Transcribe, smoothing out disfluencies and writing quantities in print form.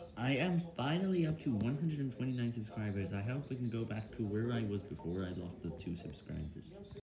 I am finally up to 129 subscribers. I hope we can go back to where I was before I lost the 2 subscribers.